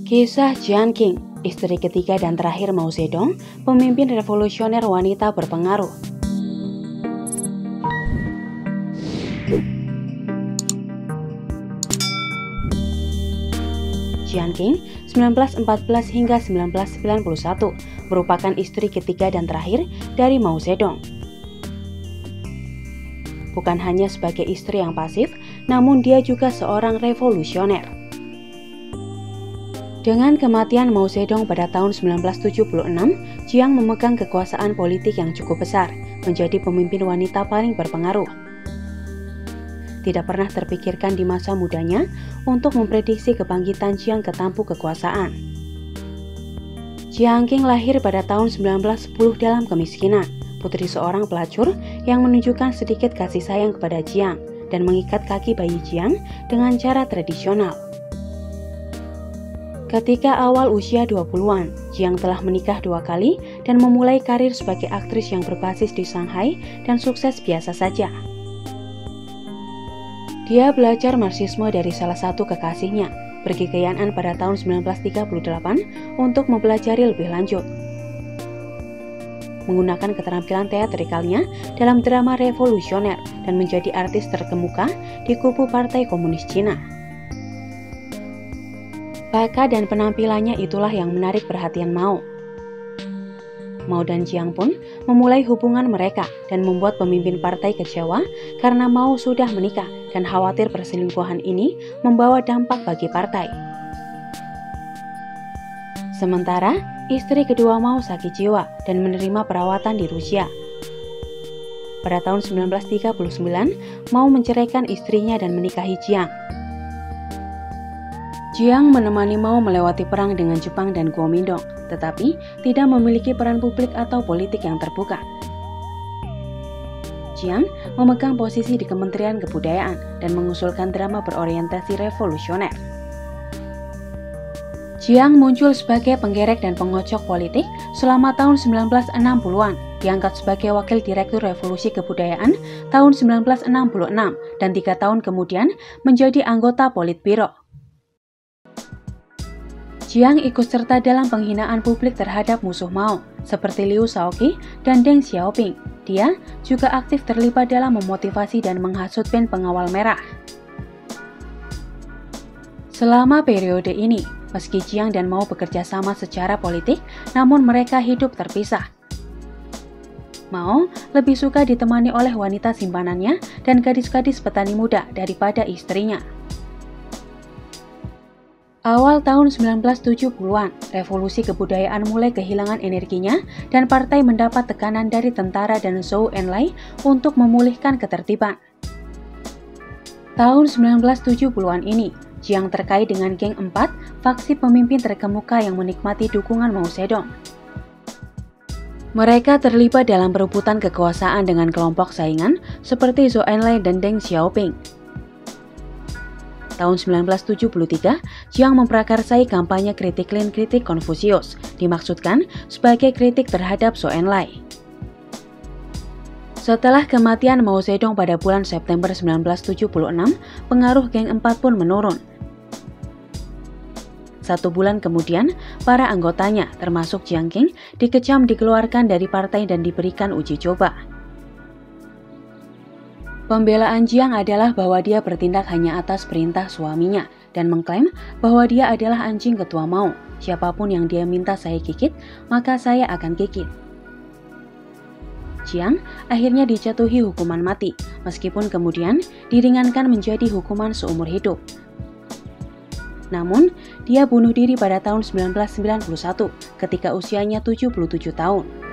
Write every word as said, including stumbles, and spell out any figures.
Kisah Jiang Qing, istri ketiga dan terakhir Mao Zedong, pemimpin revolusioner wanita berpengaruh. Jiang Qing seribu sembilan ratus empat belas hingga seribu sembilan ratus sembilan puluh satu merupakan istri ketiga dan terakhir dari Mao Zedong. Bukan hanya sebagai istri yang pasif, namun dia juga seorang revolusioner. Dengan kematian Mao Zedong pada tahun seribu sembilan ratus tujuh puluh enam, Jiang memegang kekuasaan politik yang cukup besar, menjadi pemimpin wanita paling berpengaruh. Tidak pernah terpikirkan di masa mudanya untuk memprediksi kebangkitan Jiang ke tampuk kekuasaan. Jiang Qing lahir pada tahun seribu sembilan ratus sepuluh dalam kemiskinan, putri seorang pelacur yang menunjukkan sedikit kasih sayang kepada Jiang dan mengikat kaki bayi Jiang dengan cara tradisional. Ketika awal usia dua puluhan, Jiang telah menikah dua kali dan memulai karir sebagai aktris yang berbasis di Shanghai dan sukses biasa saja. Dia belajar Marxisme dari salah satu kekasihnya, pergi ke Yan'an pada tahun seribu sembilan ratus tiga puluh delapan untuk mempelajari lebih lanjut. Menggunakan keterampilan teatrikalnya dalam drama revolusioner dan menjadi artis terkemuka di kubu Partai Komunis Cina. Bakat dan penampilannya itulah yang menarik perhatian Mao. Mao dan Jiang pun memulai hubungan mereka dan membuat pemimpin partai kecewa karena Mao sudah menikah dan khawatir perselingkuhan ini membawa dampak bagi partai. Sementara, istri kedua Mao sakit jiwa dan menerima perawatan di Rusia. Pada tahun seribu sembilan ratus tiga puluh sembilan, Mao menceraikan istrinya dan menikahi Jiang. Jiang menemani Mao melewati perang dengan Jepang dan Kuomintang, tetapi tidak memiliki peran publik atau politik yang terbuka. Jiang memegang posisi di Kementerian Kebudayaan dan mengusulkan drama berorientasi revolusioner. Jiang muncul sebagai penggerek dan pengocok politik selama tahun seribu sembilan ratus enam puluhan, diangkat sebagai Wakil Direktur Revolusi Kebudayaan tahun seribu sembilan ratus enam puluh enam dan tiga tahun kemudian menjadi anggota Politbiro. Jiang ikut serta dalam penghinaan publik terhadap musuh Mao, seperti Liu Shaoqi dan Deng Xiaoping. Dia juga aktif terlibat dalam memotivasi dan menghasut band pengawal merah. Selama periode ini, meski Jiang dan Mao bekerja sama secara politik, namun mereka hidup terpisah. Mao lebih suka ditemani oleh wanita simpanannya dan gadis-gadis petani muda daripada istrinya. Awal tahun seribu sembilan ratus tujuh puluhan, revolusi kebudayaan mulai kehilangan energinya dan partai mendapat tekanan dari tentara dan Zhou Enlai untuk memulihkan ketertiban. Tahun seribu sembilan ratus tujuh puluhan ini, Jiang terkait dengan Geng empat, faksi pemimpin terkemuka yang menikmati dukungan Mao Zedong. Mereka terlibat dalam perebutan kekuasaan dengan kelompok saingan seperti Zhou Enlai dan Deng Xiaoping. Tahun seribu sembilan ratus tujuh puluh tiga, Jiang memprakarsai kampanye kritik Lin kritik Konfusius, dimaksudkan sebagai kritik terhadap Zhou Enlai. Setelah kematian Mao Zedong pada bulan September seribu sembilan ratus tujuh puluh enam, pengaruh Geng empat pun menurun. Satu bulan kemudian, para anggotanya, termasuk Jiang Qing, dikecam dikeluarkan dari partai dan diberikan uji coba. Pembelaan Jiang adalah bahwa dia bertindak hanya atas perintah suaminya dan mengklaim bahwa dia adalah anjing ketua Mao. Siapapun yang dia minta saya gigit, maka saya akan gigit. Jiang akhirnya dijatuhi hukuman mati, meskipun kemudian diringankan menjadi hukuman seumur hidup. Namun, dia bunuh diri pada tahun seribu sembilan ratus sembilan puluh satu ketika usianya tujuh puluh tujuh tahun.